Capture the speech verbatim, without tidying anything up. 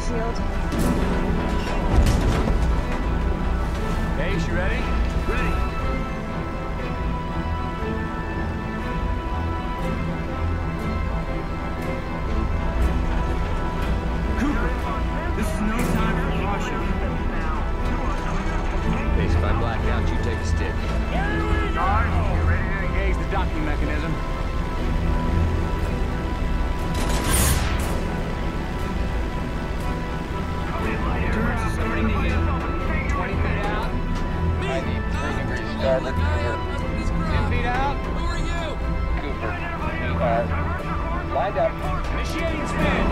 shield. Ace, you ready? Ready. Cooper, this is no time for caution. Ace, if I black out, you take a stick. Sarge, you ready to engage the docking mechanism? Turrets are starting to hit. twenty feet out. I need three degrees starboard clear. ten feet out. Cooper, uh, lined up. Initiating spin.